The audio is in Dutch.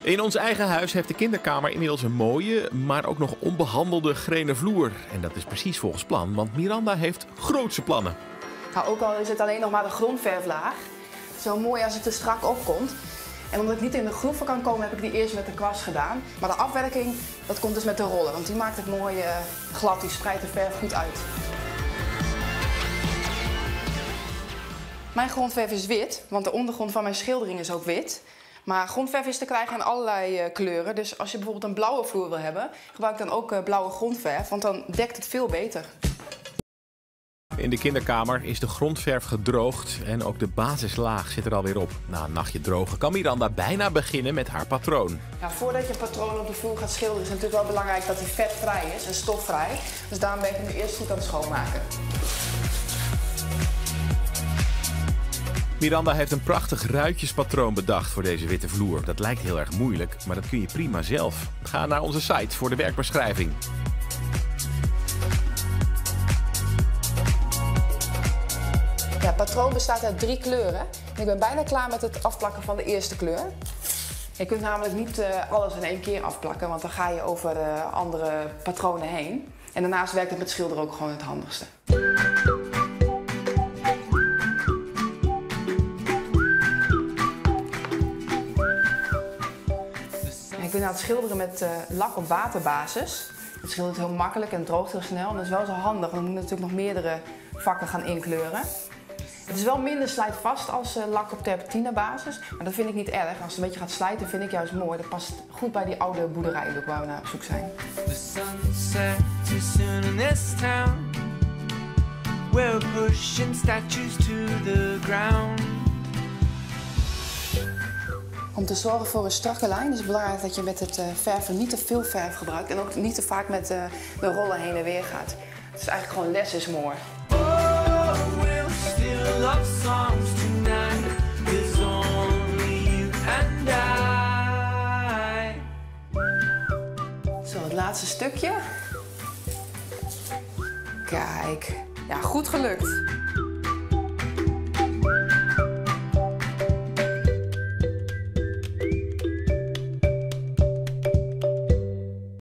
In ons eigen huis heeft de kinderkamer inmiddels een mooie, maar ook nog onbehandelde grenen vloer. En dat is precies volgens plan, want Miranda heeft grootse plannen. Nou, ook al is het alleen nog maar de grondverflaag. Het is wel mooi als het er strak opkomt. En omdat ik niet in de groeven kan komen, heb ik die eerst met de kwast gedaan. Maar de afwerking, dat komt dus met de roller, want die maakt het mooi glad, die spreidt de verf goed uit. Mijn grondverf is wit, want de ondergrond van mijn schildering is ook wit. Maar grondverf is te krijgen in allerlei kleuren. Dus als je bijvoorbeeld een blauwe vloer wil hebben, gebruik dan ook blauwe grondverf, want dan dekt het veel beter. In de kinderkamer is de grondverf gedroogd en ook de basislaag zit er alweer op. Na een nachtje drogen kan Miranda bijna beginnen met haar patroon. Ja, voordat je een patroon op de vloer gaat schilderen is het natuurlijk wel belangrijk dat hij vetvrij is en stofvrij. Dus daarom ben ik hem eerst goed aan het schoonmaken. Miranda heeft een prachtig ruitjespatroon bedacht voor deze witte vloer. Dat lijkt heel erg moeilijk, maar dat kun je prima zelf. Ga naar onze site voor de werkbeschrijving. Ja, het patroon bestaat uit 3 kleuren. En ik ben bijna klaar met het afplakken van de eerste kleur. Je kunt namelijk niet alles in één keer afplakken, want dan ga je over andere patronen heen. En daarnaast werkt het met schilderen ook gewoon het handigste. Ik ben aan het schilderen met lak op waterbasis. Het schildert heel makkelijk en droogt heel snel. En dat is wel zo handig, want dan moet je natuurlijk nog meerdere vakken gaan inkleuren. Het is wel minder slijtvast als lak op terpentinebasis, maar dat vind ik niet erg. Als het een beetje gaat slijten vind ik juist mooi. Dat past goed bij die oude boerderijlook waar we naar op zoek zijn. Om te zorgen voor een strakke lijn is het belangrijk dat je met het verven niet te veel verf gebruikt en ook niet te vaak met de rollen heen en weer gaat. Het is eigenlijk gewoon less is more. Zo, het laatste stukje. Kijk, ja, goed gelukt.